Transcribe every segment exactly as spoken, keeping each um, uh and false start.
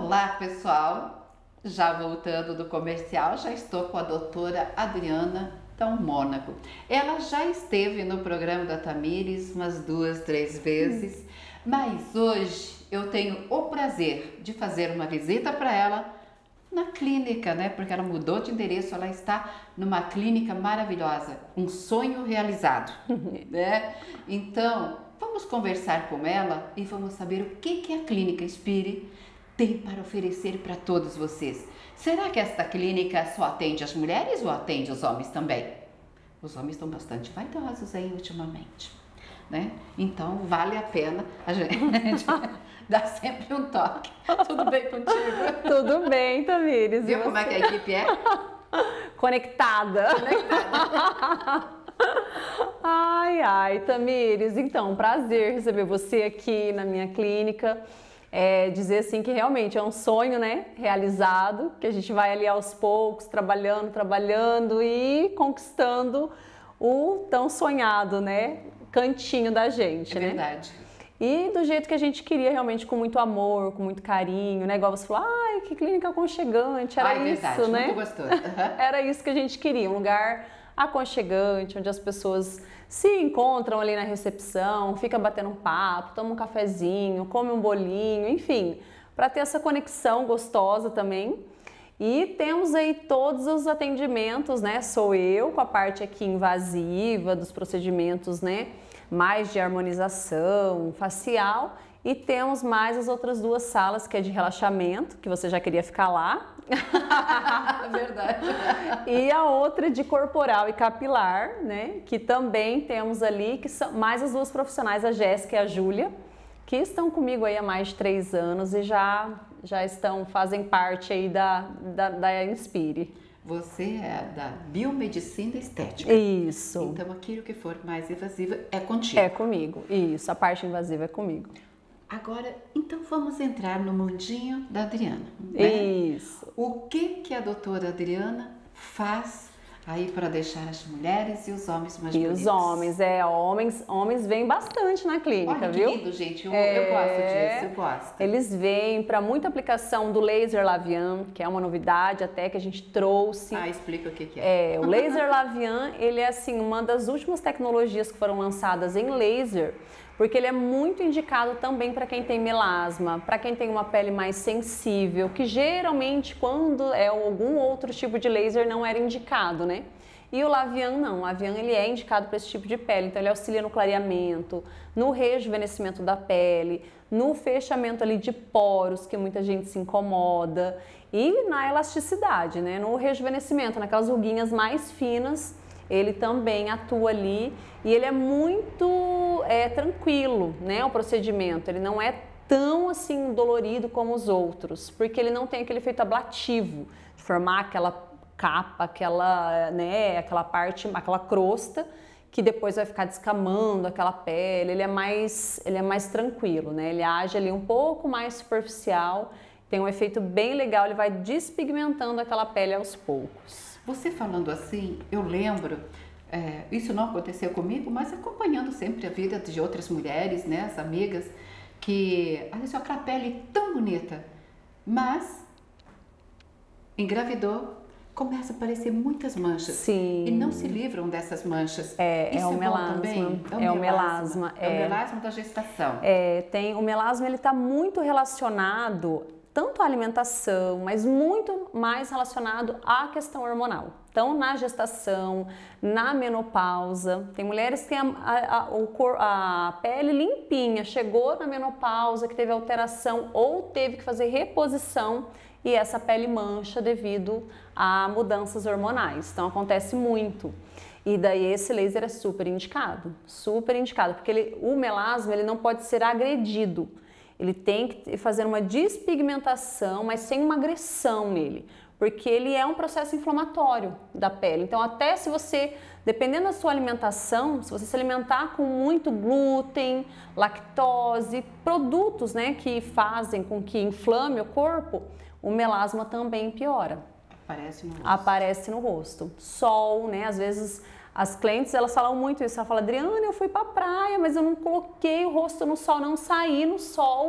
Olá, pessoal! Já voltando do comercial, já estou com a doutora Adriana Tão Mônaco. Ela já esteve no programa da Tamires umas duas, três vezes, mas hoje eu tenho o prazer de fazer uma visita para ela na clínica, né? Porque ela mudou de endereço, ela está numa clínica maravilhosa, um sonho realizado, né? Então, vamos conversar com ela e vamos saber o que, que a Clínica Inspire tem para oferecer para todos vocês. Será que esta clínica só atende as mulheres ou atende os homens também? Os homens estão bastante vaidosos aí ultimamente, né? Então vale a pena a gente dar sempre um toque. Tudo bem contigo? Tudo bem, Tamires. Viu como é que a equipe é? Conectada. Conectada. Ai, ai, Tamires, então, prazer receber você aqui na minha clínica. É, dizer assim que realmente é um sonho, né, realizado, que a gente vai ali aos poucos, trabalhando, trabalhando e conquistando o tão sonhado, né, cantinho da gente, é né? Verdade. E do jeito que a gente queria, realmente com muito amor, com muito carinho, né? Igual você falou, ai, que clínica aconchegante, era Ai, isso, verdade, né? muito gostoso. Uhum. Era isso que a gente queria, um lugar aconchegante, onde as pessoas se encontram ali na recepção, fica batendo um papo, toma um cafezinho, come um bolinho, enfim, para ter essa conexão gostosa também. E temos aí todos os atendimentos, né? Sou eu com a parte aqui invasiva dos procedimentos, né? Mais de harmonização facial, e temos mais as outras duas salas que é de relaxamento, que você já queria ficar lá. Verdade. E a outra de corporal e capilar, né? Que também temos ali, que são mais as duas profissionais, a Jéssica e a Júlia, que estão comigo aí há mais de três anos e já, já estão, fazem parte aí da, da, da Inspire. Você é da biomedicina estética. Isso. Então aquilo que for mais invasivo é contigo. É comigo, isso. A parte invasiva é comigo. Agora, então vamos entrar no mundinho da Adriana, né? Isso. O que que a doutora Adriana faz aí para deixar as mulheres e os homens mais E bonitos? os homens, é, homens, homens vêm bastante na clínica, Olha, viu? que lindo, gente, eu, É, eu gosto disso, eu gosto. Eles vêm para muita aplicação do laser Lavian, que é uma novidade até que a gente trouxe. Ah, explica o que que é. É, o laser Lavian, ele é assim uma das últimas tecnologias que foram lançadas em laser, porque ele é muito indicado também para quem tem melasma, para quem tem uma pele mais sensível, que geralmente quando é algum outro tipo de laser não era indicado, né? E o Lavian não, o Lavian ele é indicado para esse tipo de pele, então ele auxilia no clareamento, no rejuvenescimento da pele, no fechamento ali de poros, que muita gente se incomoda, e na elasticidade, né? No rejuvenescimento, naquelas ruguinhas mais finas, ele também atua ali e ele é muito é, tranquilo, né? O procedimento, ele não é tão assim dolorido como os outros, porque ele não tem aquele efeito ablativo de formar aquela capa, aquela, né, aquela parte, aquela crosta que depois vai ficar descamando aquela pele. Ele é mais, ele é mais tranquilo, né? Ele age ali um pouco mais superficial, tem um efeito bem legal, ele vai despigmentando aquela pele aos poucos. Você falando assim, eu lembro, é, isso não aconteceu comigo, mas acompanhando sempre a vida de outras mulheres, né, as amigas, que às vezes aquela pele tão bonita, mas engravidou, começa a aparecer muitas manchas. Sim. E não se livram dessas manchas. É, Isso é o é bom melasma. também? É o melasma. É o É. melasma da gestação. É, tem, o melasma ele está muito relacionado tanto à alimentação, mas muito mais relacionado à questão hormonal. Então, na gestação, na menopausa, tem mulheres que têm a, a, a, o cor, a pele limpinha, chegou na menopausa, que teve alteração ou teve que fazer reposição e essa pele mancha devido a mudanças hormonais. Então, acontece muito. E daí esse laser é super indicado, super indicado, porque ele, o melasma ele não pode ser agredido. Ele tem que fazer uma despigmentação, mas sem uma agressão nele, porque ele é um processo inflamatório da pele. Então, até se você, dependendo da sua alimentação, se você se alimentar com muito glúten, lactose, produtos, né, que fazem com que inflame o corpo, o melasma também piora. Aparece no rosto. Aparece no rosto. Sol, né, às vezes as clientes, elas falam muito isso, ela fala, Adriana, eu fui pra praia, mas eu não coloquei o rosto no sol, não saí no sol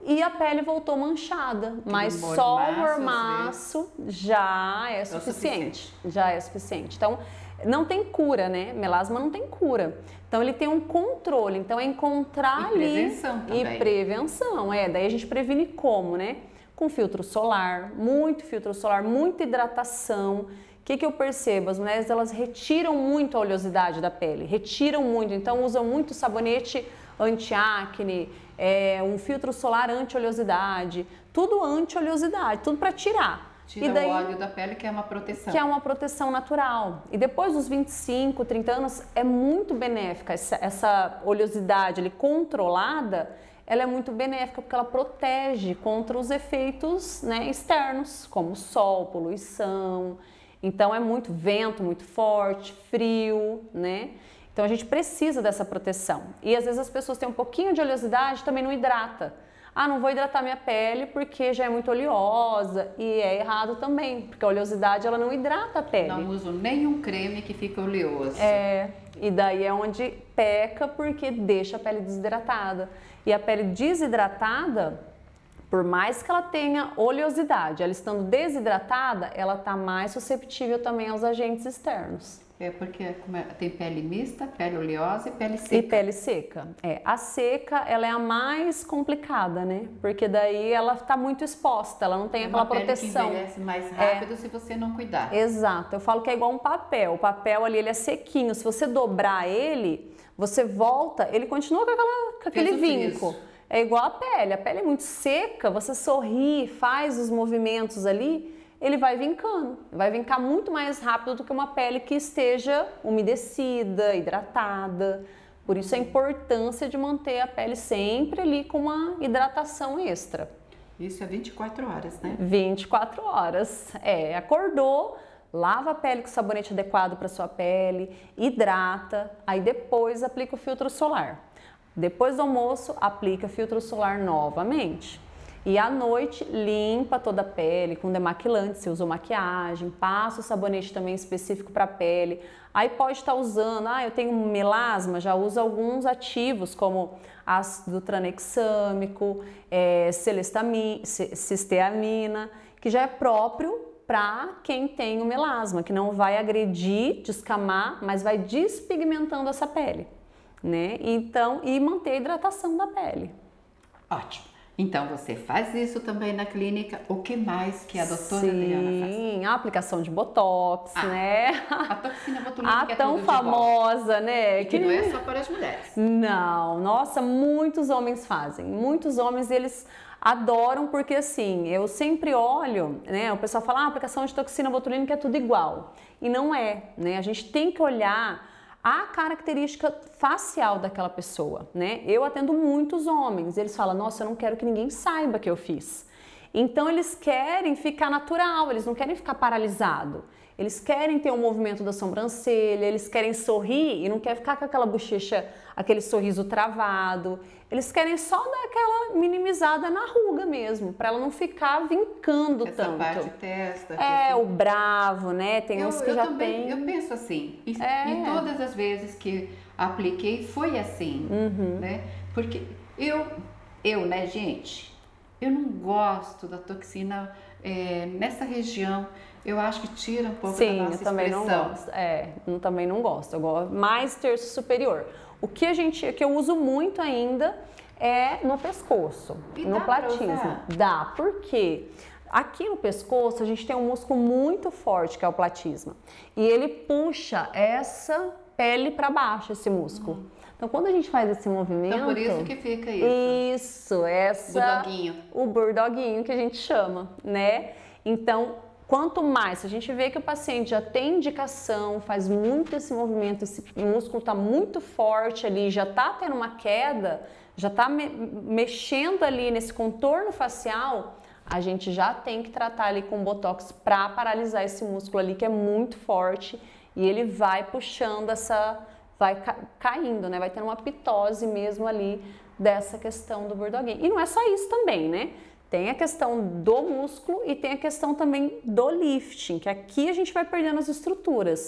e a pele voltou manchada, mas só o mormaço já é suficiente, já é suficiente. Então, não tem cura, né? Melasma não tem cura. Então, ele tem um controle, então é encontrar ali... E prevenção também. E prevenção, é. Daí a gente previne como, né? Com filtro solar, muito filtro solar, muita hidratação. O que, que eu percebo? As mulheres, elas retiram muito a oleosidade da pele, retiram muito, então usam muito sabonete anti-acne, é, um filtro solar anti-oleosidade, tudo anti-oleosidade, tudo para tirar. Tira e daí, o óleo da pele, que é uma proteção. Que é uma proteção natural. E depois dos vinte e cinco, trinta anos, é muito benéfica essa, essa oleosidade ali controlada, ela é muito benéfica porque ela protege contra os efeitos, né, externos, como sol, poluição. Então é muito vento, muito forte, frio, né? Então a gente precisa dessa proteção. E às vezes as pessoas têm um pouquinho de oleosidade, também não hidrata. Ah, não vou hidratar minha pele porque já é muito oleosa, e é errado também, porque a oleosidade ela não hidrata a pele. Não uso nenhum creme que fica oleoso. É, e daí é onde peca porque deixa a pele desidratada. E a pele desidratada, por mais que ela tenha oleosidade, ela estando desidratada, ela está mais susceptível também aos agentes externos. É porque tem pele mista, pele oleosa e pele seca. E pele seca. É, a seca, ela é a mais complicada, né? Porque daí ela está muito exposta, ela não tem é aquela uma pele proteção. que envelhece mais rápido é. se você não cuidar. Exato. Eu falo que é igual um papel. O papel ali, ele é sequinho. Se você dobrar ele, você volta, ele continua com, aquela, com aquele vinco. É igual a pele. A pele é muito seca, você sorri, faz os movimentos ali, ele vai vincando, vai vincar muito mais rápido do que uma pele que esteja umedecida, hidratada. Por isso a importância de manter a pele sempre ali com uma hidratação extra. Isso é vinte e quatro horas, né? vinte e quatro horas. É, acordou, lava a pele com sabonete adequado para sua pele, hidrata, aí depois aplica o filtro solar. Depois do almoço, aplica filtro solar novamente. E à noite, limpa toda a pele com demaquilante, se usou maquiagem, passa o sabonete também específico para a pele. Aí pode estar usando, ah, eu tenho melasma, já usa alguns ativos como ácido tranexâmico, é, cisteamina, que já é próprio para quem tem o melasma, que não vai agredir, descamar, mas vai despigmentando essa pele, né? Então, e manter a hidratação da pele. Ótimo. Então, você faz isso também na clínica. O que mais que a doutora Adriana faz? Sim, a aplicação de botox, ah, né? A toxina botulínica a é tão tudo famosa, né? E que, que não é só para as mulheres. Não, nossa, muitos homens fazem. Muitos homens, eles adoram porque, assim, eu sempre olho, né? O pessoal fala, ah, a aplicação de toxina botulínica é tudo igual. E não é, né? A gente tem que olhar a característica facial daquela pessoa, né? Eu atendo muitos homens, eles falam, nossa, eu não quero que ninguém saiba que eu fiz. Então eles querem ficar natural, eles não querem ficar paralisado. Eles querem ter um movimento da sobrancelha, eles querem sorrir e não quer ficar com aquela bochecha, aquele sorriso travado. Eles querem só dar aquela minimizada na ruga mesmo, para ela não ficar vincando Essa tanto. parte testa. É, assim, o bravo, né? Tem eu, uns que eu já também, tem. Eu penso assim, e, é. e todas as vezes que apliquei foi assim, uhum. né? Porque eu, eu, né, gente, eu não gosto da toxina é, nessa região. Eu acho que tira um pouco Sim, da nossa eu também expressão. não gosto. É, eu também não gosto. Eu gosto mais terço superior. O que a gente, que eu uso muito ainda é no pescoço, e no dá platismo. pra usar? Dá, por quê? Aqui no pescoço a gente tem um músculo muito forte que é o platisma e ele puxa essa pele para baixo, esse músculo. Hum. Então quando a gente faz esse movimento, então por isso que fica isso. Isso, essa Bulldoguinho. O bulldoguinho que a gente chama, né? Então quanto mais, se a gente vê que o paciente já tem indicação, faz muito esse movimento, esse músculo está muito forte ali, já está tendo uma queda, já está me mexendo ali nesse contorno facial, a gente já tem que tratar ali com botox para paralisar esse músculo ali que é muito forte e ele vai puxando essa, vai ca caindo, né? Vai tendo uma pitose mesmo ali dessa questão do bulldoguinho. E não é só isso também, né? Tem a questão do músculo e tem a questão também do lifting, que aqui a gente vai perdendo as estruturas.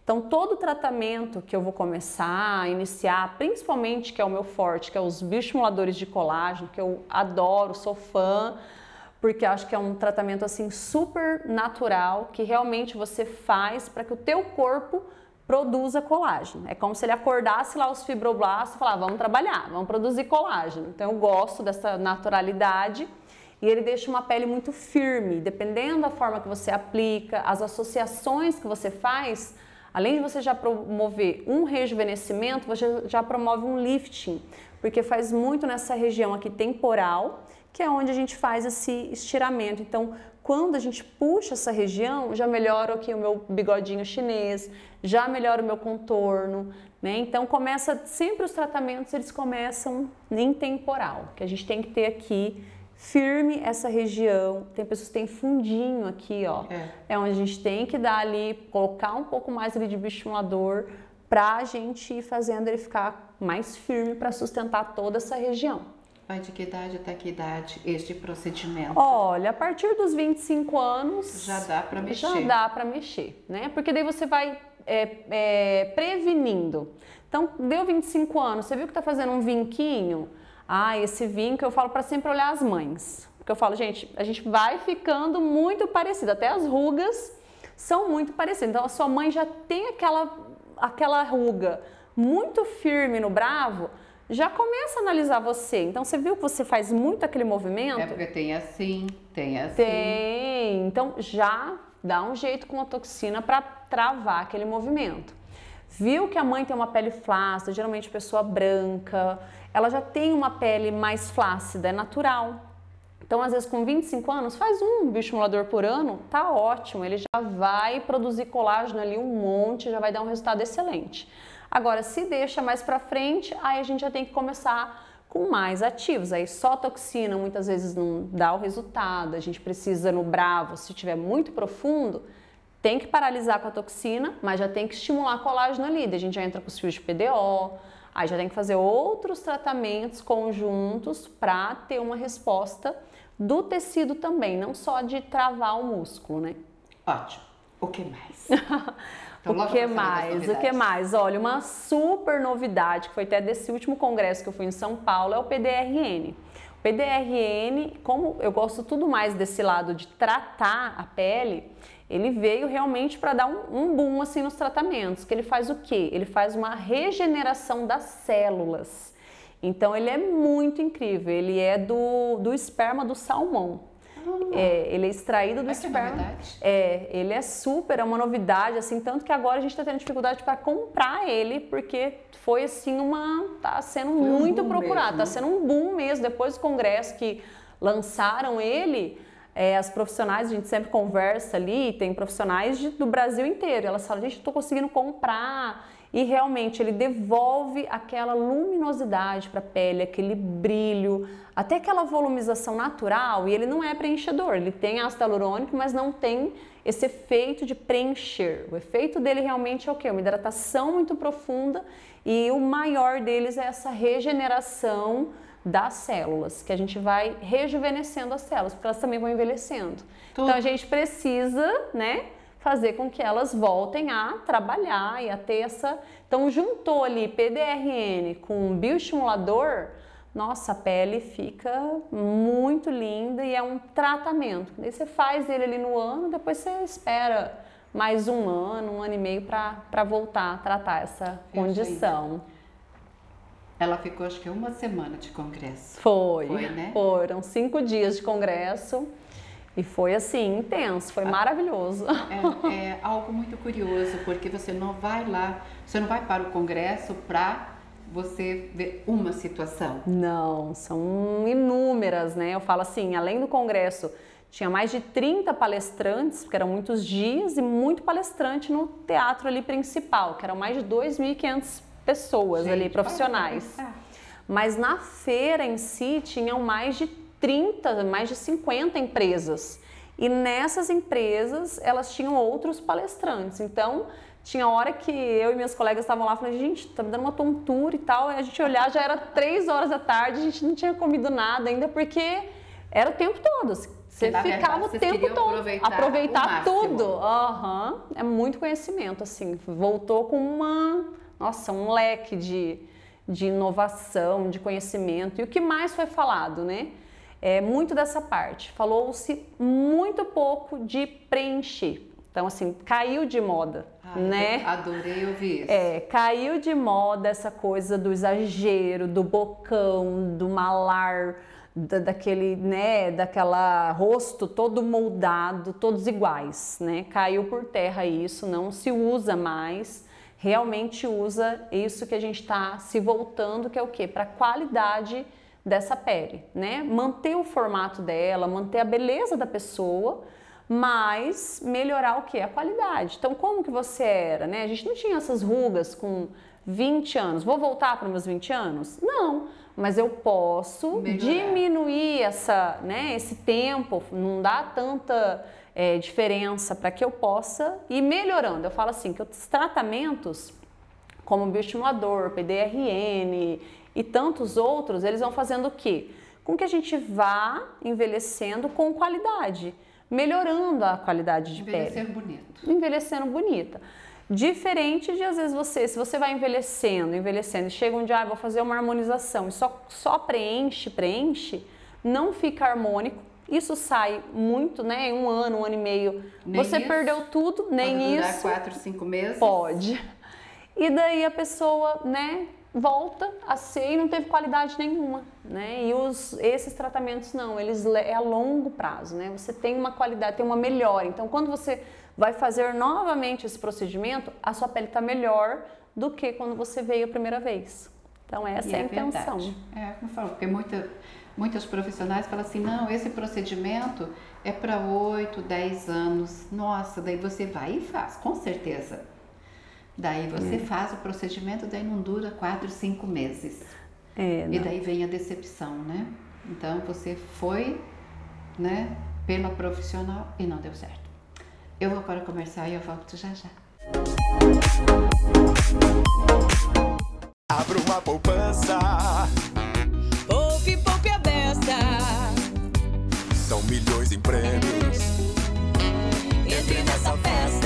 Então, todo tratamento que eu vou começar a iniciar, principalmente que é o meu forte, que é os bioestimuladores de colágeno, que eu adoro, sou fã, porque acho que é um tratamento assim super natural, que realmente você faz para que o teu corpo produza colágeno. É como se ele acordasse lá os fibroblastos e falar, vamos trabalhar, vamos produzir colágeno. Então, eu gosto dessa naturalidade. E ele deixa uma pele muito firme, dependendo da forma que você aplica, as associações que você faz, além de você já promover um rejuvenescimento, você já promove um lifting, porque faz muito nessa região aqui temporal, que é onde a gente faz esse estiramento. Então, quando a gente puxa essa região, já melhora aqui o meu bigodinho chinês, já melhora o meu contorno, né? Então, começa sempre os tratamentos, eles começam em temporal, que a gente tem que ter aqui firme essa região. Tem pessoas que têm fundinho aqui, ó. É. é onde a gente tem que dar ali, colocar um pouco mais ali de bioestimulador pra gente ir fazendo ele ficar mais firme para sustentar toda essa região. Vai de que idade até que idade este procedimento? Olha, a partir dos vinte e cinco anos... Já dá para mexer. Já dá para mexer, né? Porque daí você vai é, é, prevenindo. Então, deu vinte e cinco anos, você viu que tá fazendo um vinquinho? Ah, esse vinco eu falo para sempre olhar as mães. Porque eu falo, gente, a gente vai ficando muito parecido. Até as rugas são muito parecidas. Então, a sua mãe já tem aquela, aquela ruga muito firme no bravo, já começa a analisar você. Então, você viu que você faz muito aquele movimento? É porque tem assim, tem assim. Tem. Então, já dá um jeito com a toxina para travar aquele movimento. Viu que a mãe tem uma pele flácida, geralmente pessoa branca, ela já tem uma pele mais flácida, é natural. Então, às vezes, com vinte e cinco anos, faz um bioestimulador por ano, tá ótimo, ele já vai produzir colágeno ali um monte, já vai dar um resultado excelente. Agora, se deixa mais pra frente, aí a gente já tem que começar com mais ativos. Aí só toxina muitas vezes não dá o resultado, a gente precisa no bravo, se tiver muito profundo, tem que paralisar com a toxina, mas já tem que estimular colágeno ali. Daí a gente já entra com os fios de P D O, aí já tem que fazer outros tratamentos conjuntos para ter uma resposta do tecido também, não só de travar o músculo, né? Ótimo. O que mais? Então, o que mais? O que mais? Olha, uma super novidade que foi até desse último congresso que eu fui em São Paulo é o P D R N. O P D R N, como eu gosto tudo mais desse lado de tratar a pele, ele veio realmente para dar um, um boom assim nos tratamentos, que ele faz o quê? Ele faz uma regeneração das células. Então ele é muito incrível, ele é do, do esperma do salmão. É, ele é extraído do Essa esperma. É, novidade. é, ele é super, é uma novidade, assim, tanto que agora a gente está tendo dificuldade para comprar ele, porque foi assim uma, tá sendo foi muito um procurado, mesmo. tá sendo um boom mesmo. Depois do congresso que lançaram ele, é, as profissionais, a gente sempre conversa ali, tem profissionais de, do Brasil inteiro, elas falam, gente, eu tô conseguindo comprar. E realmente ele devolve aquela luminosidade para a pele, aquele brilho, até aquela volumização natural. E ele não é preenchedor, ele tem ácido hialurônico, mas não tem esse efeito de preencher. O efeito dele realmente é o quê? Uma hidratação muito profunda, e o maior deles é essa regeneração das células, que a gente vai rejuvenescendo as células, porque elas também vão envelhecendo. Tudo. Então a gente precisa, né, fazer com que elas voltem a trabalhar e a ter essa... Então, juntou ali P D R N com um bioestimulador, nossa, a pele fica muito linda e é um tratamento. Daí você faz ele ali no ano, depois você espera mais um ano, um ano e meio para voltar a tratar essa condição. Ela ficou, acho que uma semana de congresso. Foi, Foi, né? Foram cinco dias de congresso. E foi assim, intenso, foi maravilhoso. É, é algo muito curioso, porque você não vai lá, você não vai para o congresso para você ver uma situação. Não, são inúmeras, né? Eu falo assim, além do congresso, tinha mais de trinta palestrantes, porque eram muitos dias, e muito palestrante no teatro ali principal, que eram mais de dois mil e quinhentas pessoas. Gente, ali, profissionais. Mas na feira em si, tinham mais de trinta, mais de cinquenta empresas. E nessas empresas, elas tinham outros palestrantes. Então, tinha hora que eu e meus colegas estavam lá falando, gente, tá me dando uma tontura e tal. E a gente olhar, já era três horas da tarde, a gente não tinha comido nada ainda, porque era o tempo todo. Você na ficava verdade, o vocês tempo queriam todo, aproveitar aproveitar o máximo. tudo. Aham. É muito conhecimento, assim. Voltou com uma, nossa, um leque de, de inovação, de conhecimento. E o que mais foi falado, né? É muito dessa parte. Falou-se muito pouco de preencher. Então, assim, caiu de moda, Ai, né? eu adorei ouvir isso. É, caiu de moda essa coisa do exagero, do bocão, do malar, da, daquele, né, daquela rosto todo moldado, todos iguais, né? Caiu por terra isso, não se usa mais, realmente usa isso que a gente está se voltando, que é o quê? Para a qualidade dessa pele, né? Manter o formato dela, manter a beleza da pessoa, mas melhorar o que? A qualidade. Então, como que você era, né? A gente não tinha essas rugas com vinte anos. Vou voltar para meus vinte anos? Não, mas eu posso melhorar. Diminuir essa, né, esse tempo, não dá tanta é, diferença para que eu possa ir melhorando. Eu falo assim, que os tratamentos, como bioestimulador, P D R N e tantos outros, eles vão fazendo o quê? Com que a gente vá envelhecendo com qualidade, melhorando a qualidade de Envelhecer pele. bonito. Envelhecendo bonita. Diferente de, às vezes, você, se você vai envelhecendo, envelhecendo, e chega um dia, ah, vou fazer uma harmonização e só, só preenche, preenche, não fica harmônico. Isso sai muito, né? Em um ano, um ano e meio. Nem você isso? perdeu tudo, nem Pode durar isso. quatro, cinco meses? Pode. E daí a pessoa, né, volta a ser e não teve qualidade nenhuma, né? E os, esses tratamentos não, eles é a longo prazo, né? Você tem uma qualidade, tem uma melhora. Então, quando você vai fazer novamente esse procedimento, a sua pele está melhor do que quando você veio a primeira vez. Então, essa E é a é intenção. Verdade. É, como eu falo, porque muita, muitos profissionais falam assim, não, esse procedimento é para oito, dez anos. Nossa, daí você vai e faz, com certeza. Daí você é. faz o procedimento, daí não dura quatro, cinco meses. É, e daí vem a decepção, né? Então você foi, né, pela profissional e não deu certo. Eu vou para o comercial e eu volto já já. Abra uma poupança. Poupe, poupe a beça. São milhões em prêmios. Entre nessa festa.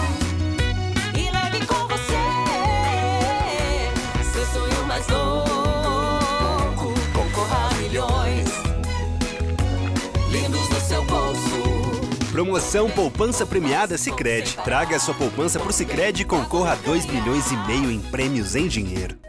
Mais louco, concorra a milhões, lindos no seu bolso. Promoção Poupança Premiada Sicredi. Traga sua poupança pro Sicredi e concorra a dois milhões e meio em prêmios em dinheiro.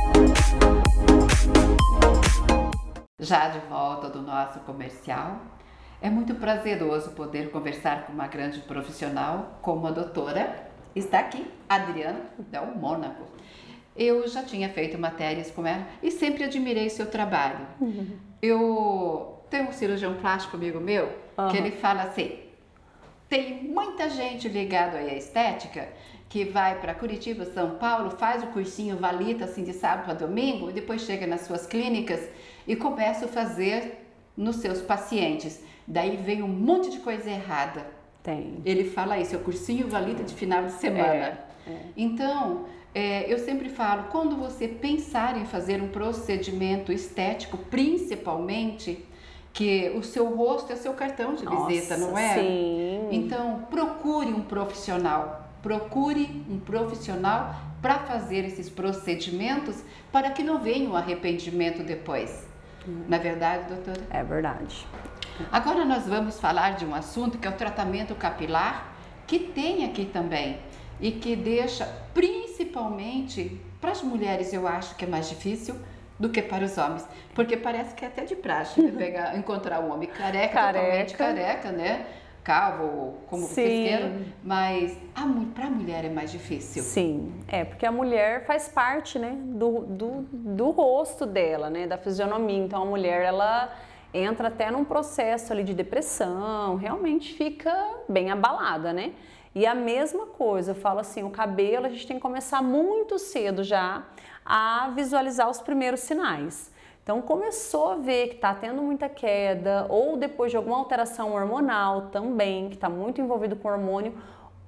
Já de volta do nosso comercial, é muito prazeroso poder conversar com uma grande profissional como a doutora. Está aqui, Adriana Del Mônaco. Eu já tinha feito matérias com ela e sempre admirei seu trabalho. Uhum. Eu tenho um cirurgião plástico amigo meu, uhum. que ele fala assim, tem muita gente ligada aí à estética que vai para Curitiba, São Paulo, faz o cursinho valita assim de sábado para domingo e depois chega nas suas clínicas e começa a fazer nos seus pacientes. Daí vem um monte de coisa errada. Tem. Ele fala isso, é o cursinho valita de final de semana. É, é. Então... É, eu sempre falo, quando você pensar em fazer um procedimento estético, principalmente, que o seu rosto é seu cartão de Nossa, visita, não é? Sim. Então, procure um profissional, procure um profissional para fazer esses procedimentos, para que não venha um arrependimento depois. Hum. Não é verdade, doutora? É verdade. Agora nós vamos falar de um assunto que é o tratamento capilar, que tem aqui também. E que deixa, principalmente para as mulheres, eu acho que é mais difícil do que para os homens. Porque parece que é até de praxe né? Pegar, encontrar um homem careca, careca, totalmente careca, né? Calvo, como vocês queiram. Mas para a mulher é mais difícil. Sim, é porque a mulher faz parte, né, do, do, do rosto dela, né, da fisionomia. Então a mulher, ela entra até num processo ali de depressão, realmente fica bem abalada, né? E a mesma coisa, eu falo assim, o cabelo a gente tem que começar muito cedo já a visualizar os primeiros sinais. Então começou a ver que está tendo muita queda ou depois de alguma alteração hormonal também, que está muito envolvido com hormônio,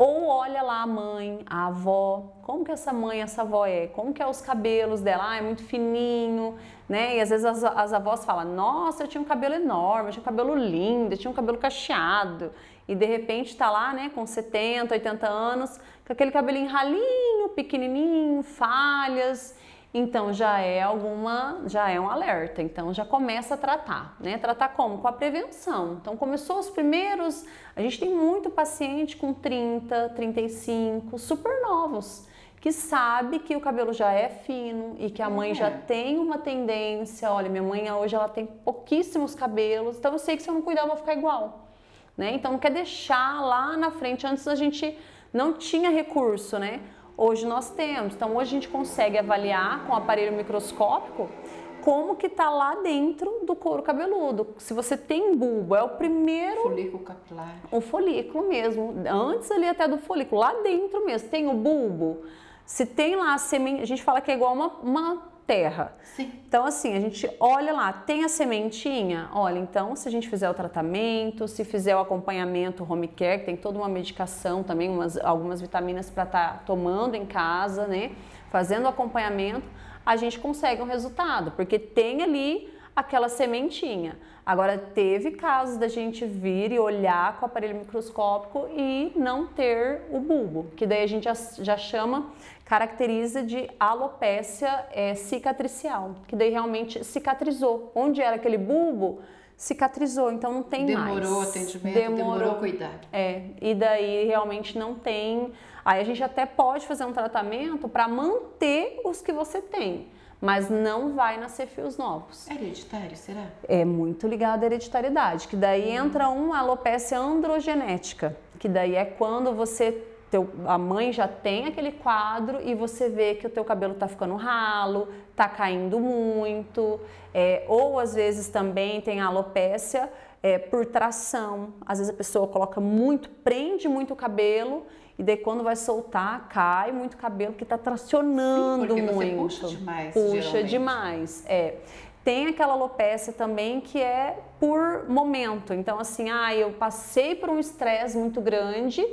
Ou olha lá a mãe, a avó, como que essa mãe, essa avó é, como que é os cabelos dela, ah, é muito fininho, né? E às vezes as, as avós falam, nossa, eu tinha um cabelo enorme, eu tinha um cabelo lindo, eu tinha um cabelo cacheado. E de repente tá lá, né, com setenta, oitenta anos, com aquele cabelinho ralinho, pequenininho, falhas. Então já é alguma, já é um alerta, então já começa a tratar, né? Tratar como? Com a prevenção. Então começou os primeiros, a gente tem muito paciente com trinta, trinta e cinco, super novos, que sabe que o cabelo já é fino e que a mãe é. já tem uma tendência, olha, minha mãe hoje ela tem pouquíssimos cabelos, então eu sei que se eu não cuidar eu vou ficar igual, né? Então não quer deixar lá na frente, antes a gente não tinha recurso, né? Hoje nós temos, então hoje a gente consegue avaliar com o aparelho microscópico como que tá lá dentro do couro cabeludo. Se você tem bulbo, é o primeiro... Folículo capilar. O folículo mesmo, antes ali até do folículo, lá dentro mesmo, tem o bulbo. Se tem lá a semente, a gente fala que é igual uma, uma terra. Sim. Então assim, a gente olha lá, tem a sementinha? Olha, então se a gente fizer o tratamento, se fizer o acompanhamento home care, que tem toda uma medicação também, umas, algumas vitaminas para estar tá tomando em casa, né? Fazendo o acompanhamento, a gente consegue um resultado, porque tem ali aquela sementinha. Agora, teve casos da gente vir e olhar com o aparelho microscópico e não ter o bulbo, que daí a gente já, já chama, caracteriza de alopécia é, cicatricial, que daí realmente cicatrizou. Onde era aquele bulbo, cicatrizou, então não tem demorou mais. Demorou atendimento, demorou, demorou cuidado. É, e daí realmente não tem... Aí a gente até pode fazer um tratamento para manter os que você tem, mas não vai nascer fios novos. É hereditário, será? É muito ligado à hereditariedade, que daí entra uma alopecia androgenética, que daí é quando você, teu, a mãe já tem aquele quadro e você vê que o teu cabelo tá ficando ralo, tá caindo muito, é, ou às vezes também tem a alopecia é, por tração, às vezes a pessoa coloca muito, prende muito o cabelo, e daí quando vai soltar, cai muito cabelo que está tracionando. Sim, porque muito. Você puxa demais. Puxa geralmente. demais, é. Tem aquela alopecia também que é por momento. Então assim, ah, eu passei por um estresse muito grande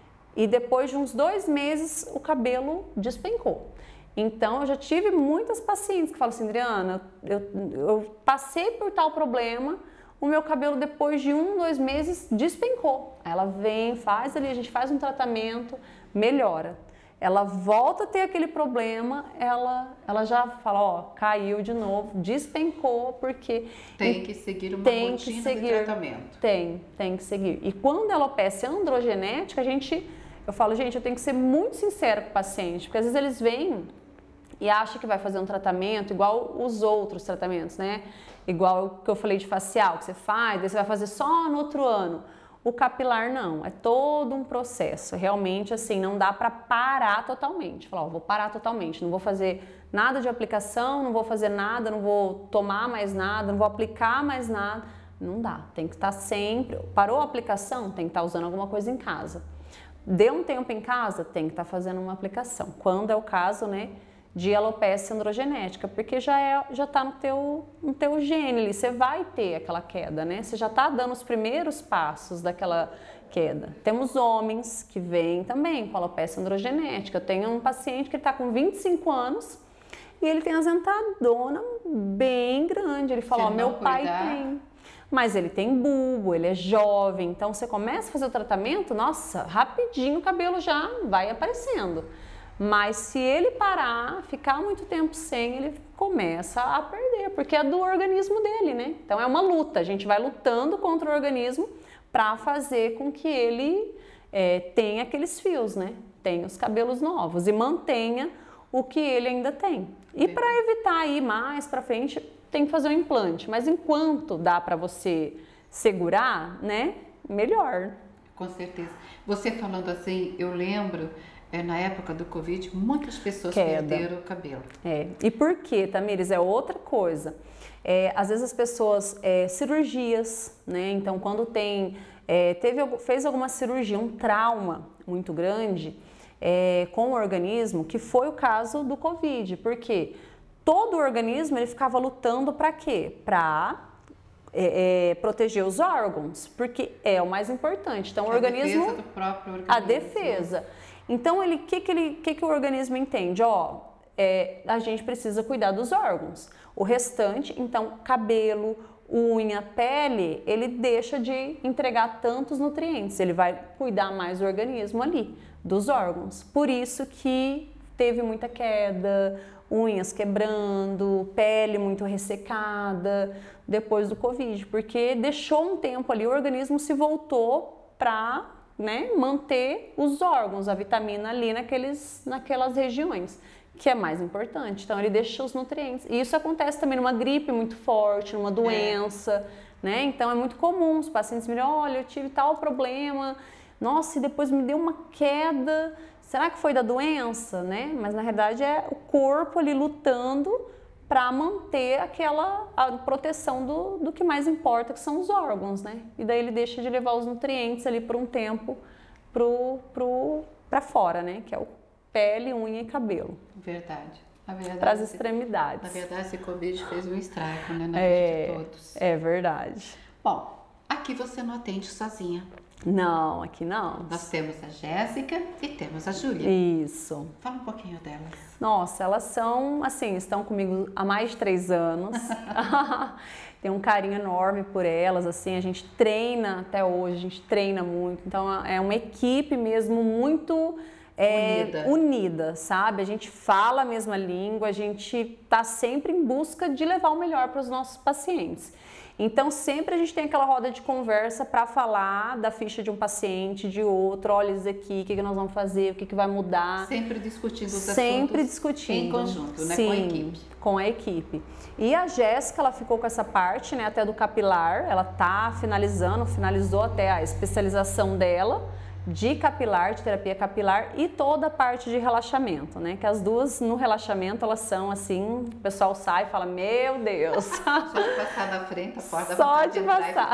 e depois de uns dois meses o cabelo despencou. Então eu já tive muitas pacientes que falam assim, Adriana, eu, eu passei por tal problema, o meu cabelo depois de um, dois meses despencou. Ela vem, faz ali, a gente faz um tratamento, melhora. Ela volta a ter aquele problema, ela, ela já fala, ó, caiu de novo, despencou, porque... Tem que seguir uma tem rotina que seguir, de tratamento. Tem, tem que seguir. E quando a alopecia androgenética, a gente, eu falo, gente, eu tenho que ser muito sincera com o paciente, porque às vezes eles vêm e acham que vai fazer um tratamento igual os outros tratamentos, né? Igual o que eu falei de facial, que você faz, daí você vai fazer só no outro ano. O capilar não, é todo um processo. Realmente, assim, não dá para parar totalmente. Falar, ó, vou parar totalmente, não vou fazer nada de aplicação, não vou fazer nada, não vou tomar mais nada, não vou aplicar mais nada. Não dá, tem que estar sempre... Parou a aplicação, tem que estar usando alguma coisa em casa. Deu um tempo em casa, tem que estar fazendo uma aplicação. Quando é o caso, né, de alopecia androgenética, porque já é, já está no teu, no teu gene ali, você vai ter aquela queda, né? Você já está dando os primeiros passos daquela queda. Temos homens que vêm também com alopecia androgenética. Eu tenho um paciente que está com vinte e cinco anos e ele tem a dentadona bem grande. Ele fala, ó, meu pai tem, mas ele tem bulbo, ele é jovem, então você começa a fazer o tratamento, nossa, rapidinho o cabelo já vai aparecendo. Mas se ele parar, ficar muito tempo sem, ele começa a perder, porque é do organismo dele, né? Então é uma luta, a gente vai lutando contra o organismo para fazer com que ele é, tenha aqueles fios, né? Tenha os cabelos novos e mantenha o que ele ainda tem. E para evitar ir mais para frente, tem que fazer um implante, mas enquanto dá para você segurar, né? Melhor. Com certeza. Você falando assim, eu lembro... É, na época do Covid, muitas pessoas Queda. perderam o cabelo. É. E por quê, Tamires? É outra coisa. É, às vezes as pessoas, é, cirurgias, né? Então quando tem, é, teve, fez alguma cirurgia, um trauma muito grande é, com o organismo, que foi o caso do Covid. Por quê? Todo o organismo ele ficava lutando para quê? Para é, é, proteger os órgãos, porque é o mais importante. Então, o organismo... A defesa do próprio organismo. A defesa. Então, ele, que, que, ele, que, que o organismo entende? Ó, é, a gente precisa cuidar dos órgãos. O restante, então, cabelo, unha, pele, ele deixa de entregar tantos nutrientes. Ele vai cuidar mais do organismo ali, dos órgãos. Por isso que teve muita queda, unhas quebrando, pele muito ressecada depois do Covid, porque deixou um tempo ali, o organismo se voltou para, né, manter os órgãos, a vitamina ali naqueles, naquelas regiões, que é mais importante. Então ele deixa os nutrientes. E isso acontece também numa gripe muito forte, numa doença, é. né? Então é muito comum os pacientes me direm, olha, eu tive tal problema, nossa, e depois me deu uma queda. Será que foi da doença, né? Mas na realidade é o corpo ali lutando para manter aquela a proteção do, do que mais importa, que são os órgãos, né? E daí ele deixa de levar os nutrientes ali por um tempo pro, pro, para fora, né? Que é o pele, unha e cabelo. Verdade. verdade para as extremidades. Na verdade, esse Covid fez um estrago, né? Na é, vida de todos. É verdade. Bom, aqui você não atende sozinha. Não, aqui não. Nós temos a Jéssica e temos a Júlia. Isso. Fala um pouquinho delas. Nossa, elas são, assim, estão comigo há mais de três anos. Tem um carinho enorme por elas, assim, a gente treina até hoje, a gente treina muito. Então, é uma equipe mesmo muito é, unida. unida, sabe? A gente fala a mesma língua, a gente está sempre em busca de levar o melhor para os nossos pacientes. Então, sempre a gente tem aquela roda de conversa para falar da ficha de um paciente, de outro, olha isso aqui, o que, que nós vamos fazer, o que, que vai mudar. Sempre discutindo os Sempre assuntos discutindo. em conjunto, né? Sim, com a equipe. Com a equipe. E a Jéssica, ela ficou com essa parte, né, até do capilar, ela tá finalizando, finalizou até a especialização dela, de capilar, de terapia capilar e toda a parte de relaxamento, né? Que as duas no relaxamento elas são assim, o pessoal sai e fala, meu Deus. Só de passar da frente, a porta Só de passar.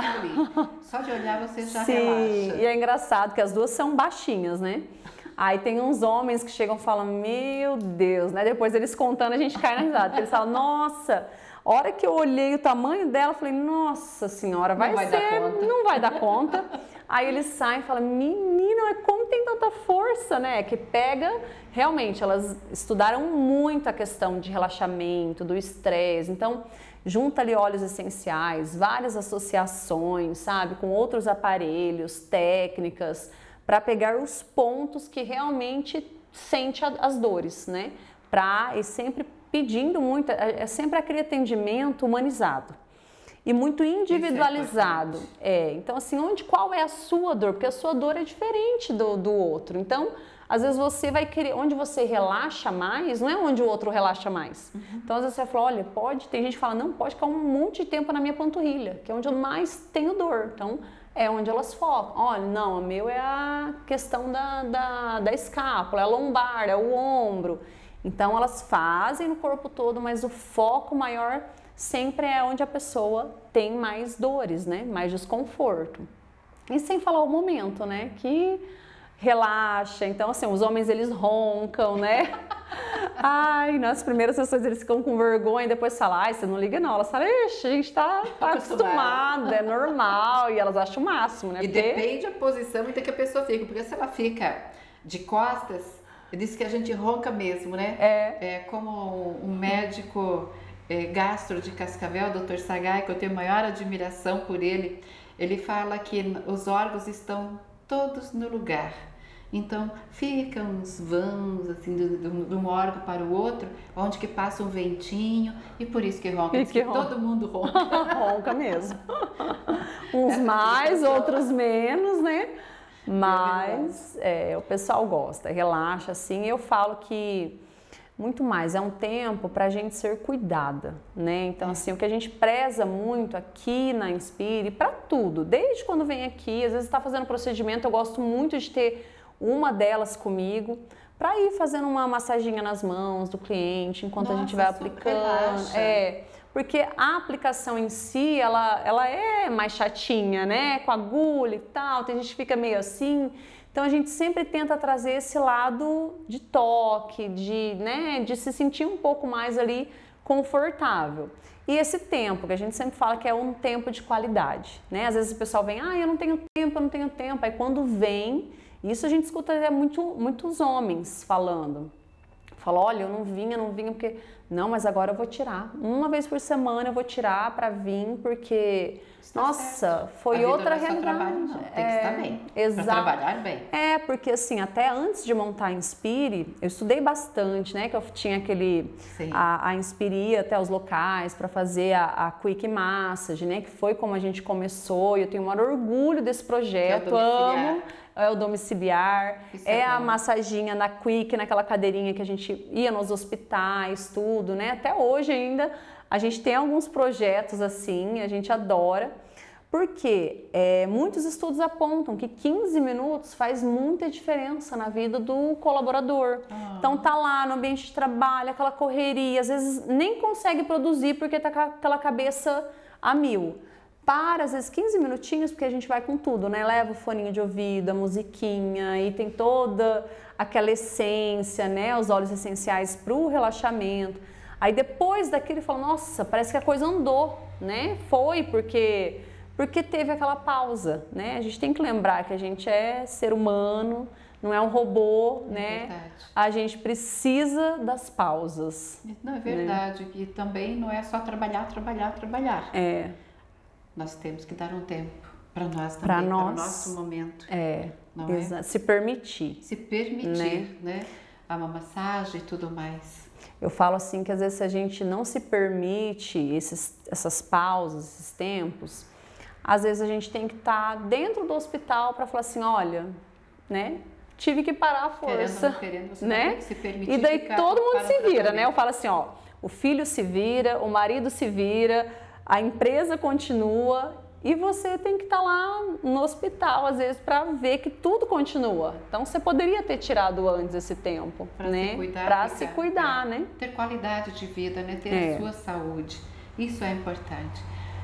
Só de olhar você já Sim, relaxa. E é engraçado que as duas são baixinhas, né? Aí tem uns homens que chegam e falam, meu Deus, né? Depois eles contando, a gente cai na risada. Eles falam, nossa, a hora que eu olhei o tamanho dela, eu falei, nossa senhora, vai, não vai ser, dar conta. não vai dar conta. Aí eles saem e falam, menina, como tem tanta força, né? Que pega, realmente, elas estudaram muito a questão de relaxamento, do estresse, então junta ali óleos essenciais, várias associações, sabe? Com outros aparelhos, técnicas, para pegar os pontos que realmente sente as dores, né? Pra, e sempre pedindo muito, é sempre aquele atendimento humanizado. E muito individualizado. É, então, assim, onde, qual é a sua dor? Porque a sua dor é diferente do, do outro. Então, às vezes você vai querer, onde você relaxa mais, não é onde o outro relaxa mais. Uhum. Então, às vezes você fala, olha, pode, tem gente que fala, não, pode ficar um monte de tempo na minha panturrilha, que é onde eu mais tenho dor. Então, é onde elas focam. Olha, não, o meu é a questão da, da, da escápula, é a lombar, é o ombro. Então, elas fazem no corpo todo, mas o foco maior sempre é onde a pessoa tem mais dores, né? Mais desconforto. E sem falar o momento, né? Que relaxa. Então, assim, os homens, eles roncam, né? Ai, nas primeiras sessões eles ficam com vergonha e depois falam, ai, você não liga não. Elas falam, ixi, a gente tá, tá acostumada, é normal. E elas acham o máximo, né? E porque... depende da posição em que a pessoa fica. Porque se ela fica de costas, eu disse que a gente ronca mesmo, né? É. É como um médico... É, gastro de Cascavel, doutor Sagai, que eu tenho maior admiração por ele, ele fala que os órgãos estão todos no lugar. Então, ficam uns vãos, assim, de, de, de um órgão para o outro, onde que passa um ventinho, e por isso que ronca. E que ronca. Todo mundo ronca. Ronca mesmo. Uns mais, outros menos, né? Mas é, o pessoal gosta, relaxa, assim. Eu falo que muito mais, é um tempo para a gente ser cuidada, né? Então, assim, o que a gente preza muito aqui na Inspire, para tudo, desde quando vem aqui, às vezes está fazendo procedimento, eu gosto muito de ter uma delas comigo, para ir fazendo uma massaginha nas mãos do cliente, enquanto Nossa, a gente vai aplicando. É, porque a aplicação em si, ela, ela é mais chatinha, né? Com agulha e tal, tem gente que fica meio assim. Então, a gente sempre tenta trazer esse lado de toque, de, né, de se sentir um pouco mais ali confortável. E esse tempo, que a gente sempre fala que é um tempo de qualidade, né? Às vezes o pessoal vem, ah, eu não tenho tempo, eu não tenho tempo. Aí quando vem, isso a gente escuta até muito, muitos homens falando. Fala, olha, eu não vinha, não vinha porque... Não, mas agora eu vou tirar. Uma vez por semana eu vou tirar para vir, porque... Está nossa, certo. foi A vida outra não é só realidade. trabalho, não. Tem é, que estar bem. Exato. Para trabalhar bem. É, porque assim, até antes de montar a Inspire, eu estudei bastante, né? Que eu tinha aquele... Sim. A, a Inspire ia até os locais para fazer a, a Quick Massage, né? Que foi como a gente começou. E eu tenho o maior orgulho desse projeto. Que é o domiciliar. Amo. É o domiciliar, Isso é, é a bom. massaginha na Quick, naquela cadeirinha que a gente ia nos hospitais, tudo, né? Até hoje ainda a gente tem alguns projetos assim, a gente adora, porque é, muitos estudos apontam que quinze minutos faz muita diferença na vida do colaborador. Ah. Então tá lá no ambiente de trabalho, aquela correria, às vezes nem consegue produzir porque tá com aquela cabeça a mil. Para, às vezes, quinze minutinhos, porque a gente vai com tudo, né? Leva o foninho de ouvido, a musiquinha, e tem toda aquela essência, né? Os óleos essenciais para o relaxamento. Aí depois daquilo, ele fala, nossa, parece que a coisa andou, né? Foi, porque, porque teve aquela pausa, né? A gente tem que lembrar que a gente é ser humano, não é um robô, É né? verdade. A gente precisa das pausas. Não, é verdade. E também não é só trabalhar, trabalhar, trabalhar. É. Nós temos que dar um tempo para nós também, Pra para o nós. nosso momento. É, Não é? exa- se permitir. Se permitir, né? A uma massagem e tudo mais. Eu falo assim que às vezes se a gente não se permite esses, essas pausas, esses tempos, às vezes a gente tem que estar dentro do hospital para falar assim, olha, né? Tive que parar a força, Querendo ou não querendo, você né? vai ter que se permitir E daí ficar todo mundo para o se vira, né? Eu tratamento. falo assim, ó, o filho se vira, o marido se vira, a empresa continua e você tem que estar lá no hospital, às vezes, para ver que tudo continua. Então, você poderia ter tirado antes esse tempo, Pra né? se cuidar, Para ficar- se cuidar, é. né? Ter qualidade de vida, né? Ter É. a sua saúde. Isso é importante.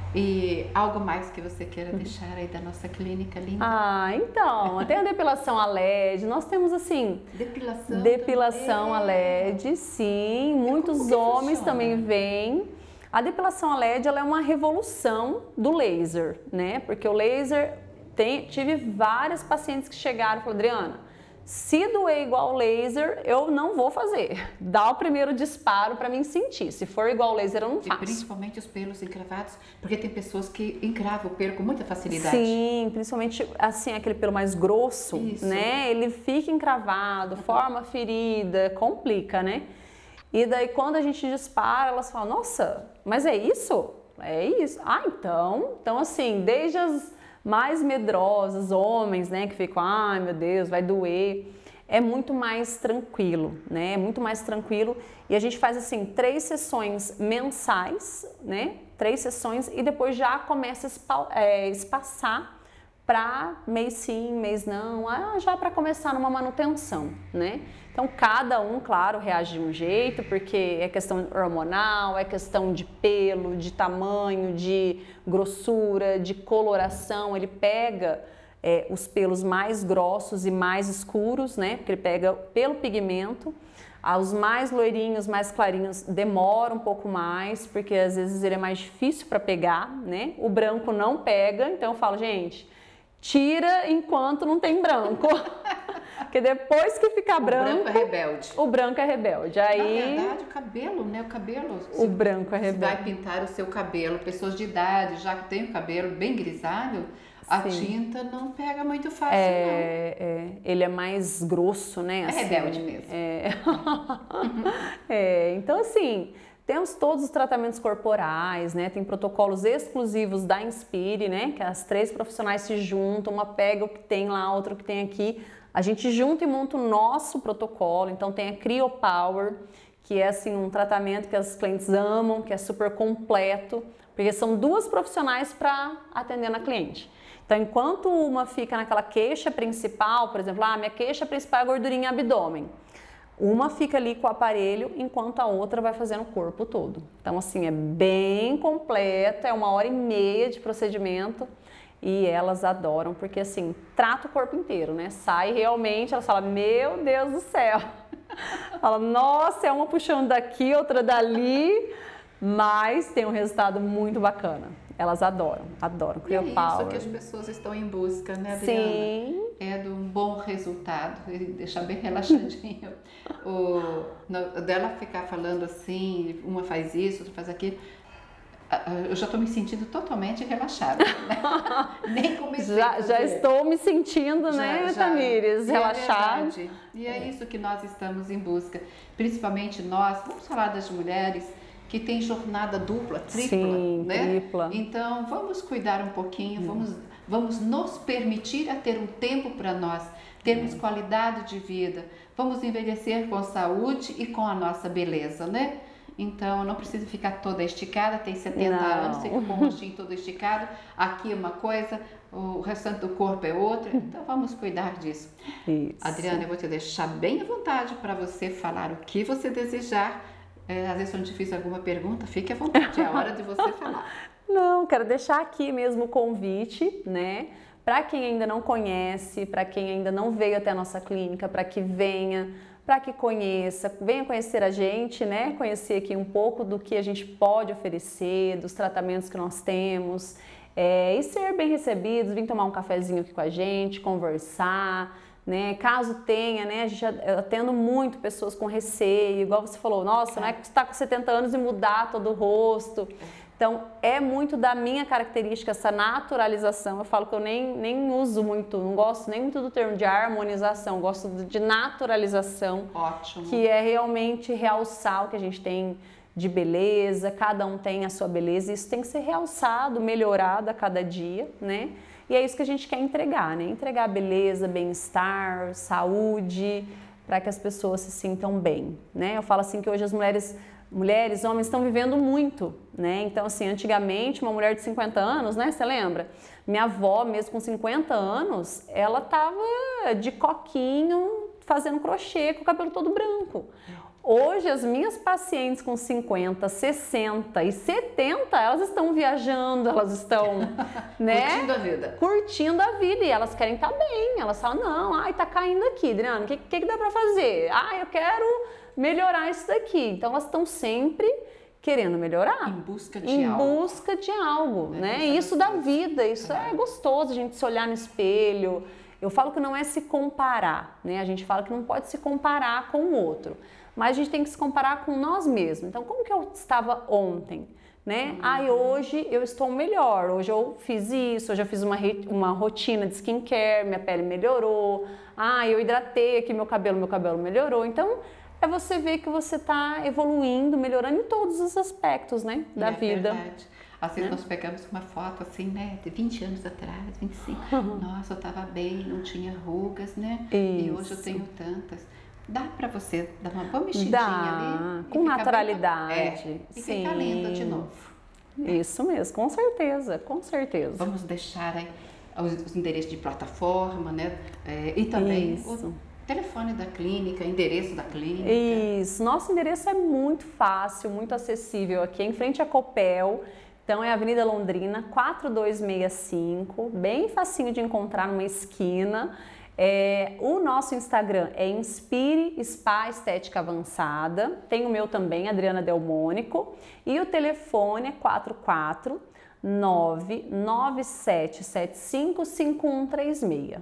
E algo mais que você queira deixar aí da nossa clínica linda? Ah, então, tem a depilação a L E D, nós temos assim, Depilação. depilação também. a L E D, sim, muitos como que homens funciona? também vêm. A depilação a L E D ela é uma revolução do laser, né? Porque o laser, tem, tive várias pacientes que chegaram e falaram, Adriana, se doer igual o laser, eu não vou fazer. Dá o primeiro disparo para mim sentir. Se for igual o laser, eu não E faço. principalmente os pelos encravados, porque tem pessoas que encravam o pelo com muita facilidade. Sim, principalmente assim, aquele pelo mais grosso, Isso. né? Ele fica encravado, forma ferida, complica, né? E daí quando a gente dispara, elas falam, nossa, mas é isso? É isso. Ah, então, então assim, desde as mais medrosas, homens, né, que ficam, ai meu Deus, vai doer, é muito mais tranquilo, né? É muito mais tranquilo. E a gente faz assim, três sessões mensais, né? Três sessões e depois já começa a espa- é, espaçar para mês sim, mês não, ah, já para começar numa manutenção, né? Então, cada um, claro, reage de um jeito, porque é questão hormonal, é questão de pelo, de tamanho, de grossura, de coloração. Ele pega é, os pelos mais grossos e mais escuros, né? Porque ele pega pelo pigmento. Ah, os mais loirinhos, mais clarinhos, demora um pouco mais, porque às vezes ele é mais difícil para pegar, né? O branco não pega, então eu falo, gente, tira enquanto não tem branco. Porque depois que ficar O branco, branco é rebelde. o branco é rebelde. Aí Na verdade, o cabelo, né? O cabelo. o branco é Você vai rebelde. pintar o seu cabelo, pessoas de idade, já que tem o cabelo bem grisalho, a Sim. tinta não pega muito fácil, É, é, ele é mais grosso, né? É rebelde mesmo. É. É, então, assim, temos todos os tratamentos corporais, né? Tem protocolos exclusivos da Inspire, né? Que as três profissionais se juntam, uma pega o que tem lá, outra o que tem aqui. A gente junta e monta o nosso protocolo. Então, tem a CryoPower, que é assim um tratamento que as clientes amam, que é super completo, porque são duas profissionais para atender na cliente. Então, enquanto uma fica naquela queixa principal, por exemplo, ah, minha queixa principal é gordurinha e abdômen. Uma fica ali com o aparelho, enquanto a outra vai fazendo o corpo todo. Então, assim, é bem completo, é uma hora e meia de procedimento e elas adoram, porque, assim, trata o corpo inteiro, né? Sai realmente, elas falam, meu Deus do céu. Fala, nossa, é uma puxando daqui, outra dali. mas tem um resultado muito bacana. Elas adoram, adoram. E é CryoPower. isso que as pessoas estão em busca, né, Adriana? Sim. É de um bom resultado, e deixar bem relaxadinho. o, no, dela ficar falando assim, uma faz isso, outra faz aquilo. Eu já estou me sentindo totalmente relaxada, né? Nem comecei já, a fazer. já estou me sentindo, já, né, já, Tamires, é relaxada. Verdade. E é, é isso que nós estamos em busca. Principalmente nós, vamos falar das mulheres que têm jornada dupla, tripla, Sim, né? tripla. Então, vamos cuidar um pouquinho, hum. vamos, vamos nos permitir a ter um tempo para nós, termos hum. qualidade de vida, vamos envelhecer com saúde e com a nossa beleza, né? Então, não precisa ficar toda esticada, tem setenta não. anos, fica com o rostinho todo esticado, aqui é uma coisa, o restante do corpo é outra, então vamos cuidar disso. Isso. Adriana, eu vou te deixar bem à vontade para você falar o que você desejar. É, às vezes, quando te fiz alguma pergunta, fique à vontade, é a hora de você falar. Não, quero deixar aqui mesmo o convite, né? Para quem ainda não conhece, para quem ainda não veio até a nossa clínica, para que venha, para que conheça, venha conhecer a gente, né? Conhecer aqui um pouco do que a gente pode oferecer, dos tratamentos que nós temos, é, e ser bem recebidos, vir tomar um cafezinho aqui com a gente, conversar, né? Caso tenha, né? A gente atendo muito pessoas com receio, igual você falou, nossa, não é que você está com setenta anos e mudar todo o rosto. Então, é muito da minha característica, essa naturalização. Eu falo que eu nem, nem uso muito, não gosto nem muito do termo de harmonização, gosto de naturalização. Ótimo. Que é realmente realçar o que a gente tem de beleza, cada um tem a sua beleza, isso tem que ser realçado, melhorado a cada dia, né? E é isso que a gente quer entregar, né? Entregar beleza, bem-estar, saúde, para que as pessoas se sintam bem, né? Eu falo assim que hoje as mulheres... Mulheres, homens estão vivendo muito, né? Então, assim, antigamente, uma mulher de cinquenta anos, né? Você lembra? Minha avó, mesmo com cinquenta anos, ela tava de coquinho, fazendo crochê, com o cabelo todo branco. Hoje, as minhas pacientes com cinquenta, sessenta e setenta, elas estão viajando, elas estão, né? Curtindo a vida. Curtindo a vida, e elas querem estar bem. Elas falam, não, ai, tá caindo aqui, Adriana, o que, que, que dá pra fazer? Ah, eu quero... melhorar isso daqui. Então, elas estão sempre querendo melhorar. Em busca de em algo. Em busca de algo, é né? Isso da vida, isso é. é gostoso, a gente se olhar no espelho. Eu falo que não é se comparar, né? A gente fala que não pode se comparar com o outro, mas a gente tem que se comparar com nós mesmos. Então, como que eu estava ontem? Né? Uhum. Ai, hoje eu estou melhor, hoje eu fiz isso, hoje eu fiz uma, uma rotina de skincare, minha pele melhorou. Ai, eu hidratei aqui meu cabelo, meu cabelo melhorou. Então, é você ver que você está evoluindo, melhorando em todos os aspectos, né, da é vida. Verdade. Assim, né? Nós pegamos uma foto assim, né, de vinte anos atrás, vinte e cinco. Uhum. Nossa, eu estava bem, não tinha rugas, né? Isso. E hoje eu tenho tantas. Dá para você dar uma boa mexidinha Dá, ali? Com naturalidade. É, e sim. ficar linda de novo. Isso mesmo, com certeza, com certeza. Vamos deixar aí os endereços de plataforma, né? É, e também... Isso. O telefone da clínica, endereço da clínica. Isso, nosso endereço é muito fácil, muito acessível aqui, em frente à Copel. Então é Avenida Londrina, quatro dois seis cinco, bem facinho de encontrar numa esquina. É, o nosso Instagram é Inspire Spa Estética Avançada, tem o meu também, Adriana Delmônico, e o telefone é quatro quatro nove nove sete sete cinco cinco um três seis.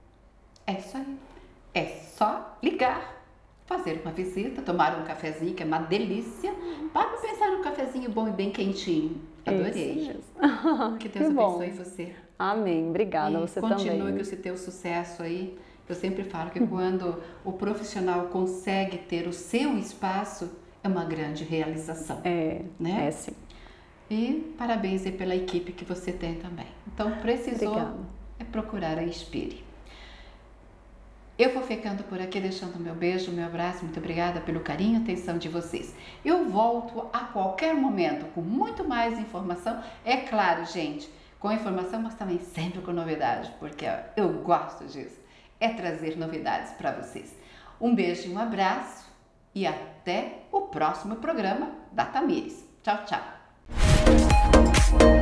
É isso aí. É só ligar, fazer uma visita, tomar um cafezinho, que é uma delícia. Para pensar num cafezinho bom e bem quentinho. Adorei. Que Deus que abençoe você. Amém. Obrigada, e você continue também. com esse teu sucesso aí. Eu sempre falo que quando o profissional consegue ter o seu espaço, é uma grande realização. É, né? é sim. E parabéns aí pela equipe que você tem também. Então, precisou Obrigada. é procurar a Inspire. Eu vou ficando por aqui, deixando meu beijo, meu abraço. Muito obrigada pelo carinho e atenção de vocês. Eu volto a qualquer momento com muito mais informação. É claro, gente, com informação, mas também sempre com novidade, porque ó, eu gosto disso. É trazer novidades para vocês. Um beijo e um abraço e até o próximo programa da Tamires. Tchau, tchau.